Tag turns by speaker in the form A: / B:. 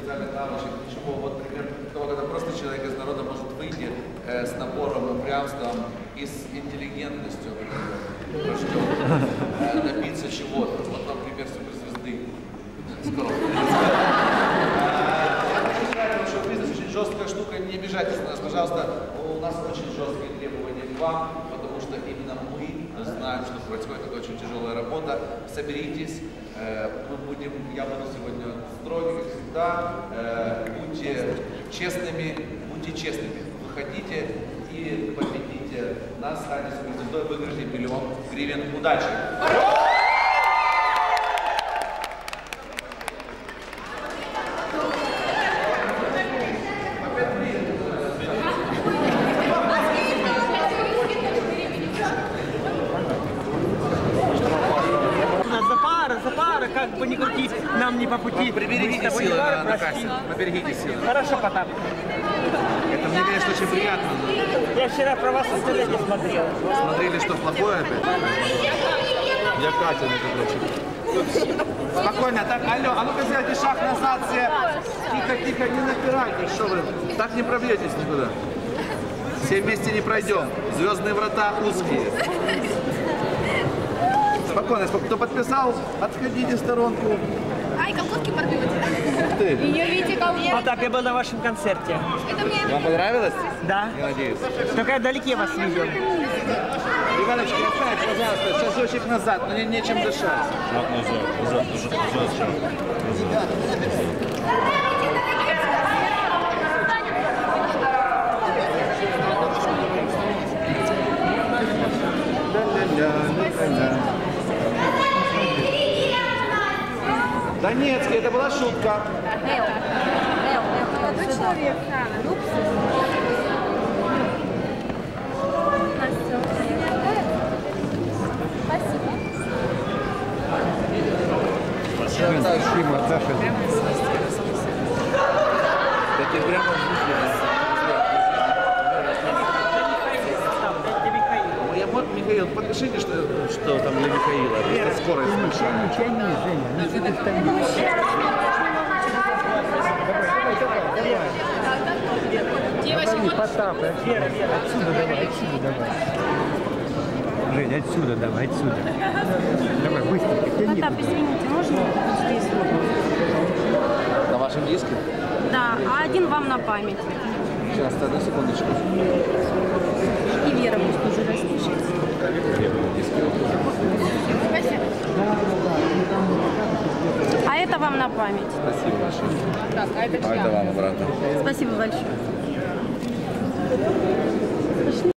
A: специальных навычек, ничего. Вот пример того, когда просто человек из народа может выйти с напором, упрямством и с интеллигентностью, добиться чего-то. Вот вам пример суперзвезды. Шоу-бизнес очень жесткая штука, не обижайтесь на нас, пожалуйста. У нас очень жесткие требования к вам, потому что именно мы знаем, что происходит, это очень тяжелая работа. Соберитесь, я буду сегодня строгий, как всегда. Будьте честными, выходите и победите нас, станьте суперзвездой, выиграйте 1 000 000 гривен. Удачи!
B: Как бы ни крути, нам не по пути.
A: Приберегите силы на кассе. Поберегите силы.
B: Хорошо, Потап.
A: Это мне, конечно, очень приятно.
B: Я вчера про вас в интернете смотрел.
A: Смотрели, что плохое опять? Я Катя, между прочим. Спокойно, так, алло, а ну-ка сделайте шаг назад все. Тихо, не напирайте, что вы. Так не пробьетесь никуда. Все вместе не пройдем. Звездные врата узкие. Спокойно, кто подписал, отходите в сторонку.
C: Ай, колготки порвете.
A: Ты.
C: Ее видите колготки.
B: Потап, я был на вашем концерте.
C: Это мне.
A: Вам понравилось?
B: Да.
A: Я надеюсь.
B: Только я вдалеке вас видел.
A: Иваночка, оставь, пожалуйста, шажочек назад, но нечем дышать.
D: Назад.
A: Донецкий, это была шутка. Спасибо. Это прямо Михаил, подпишите, что там для Михаила. Это скорость.
E: Ничего не, Женя, не сидишь там.
C: Девочки,
E: Потап, отсюда давай. Жень, отсюда давай, отсюда. Давай, быстренько.
F: Потап, извините, можно здесь?
A: На вашем диске?
F: Да, а один вам на память.
A: Сейчас, одну секундочку.
F: И Вера пусть тоже распишется. А это вам на память.
A: Спасибо большое.
C: так, а это
A: А это вам обратно.
F: Спасибо большое.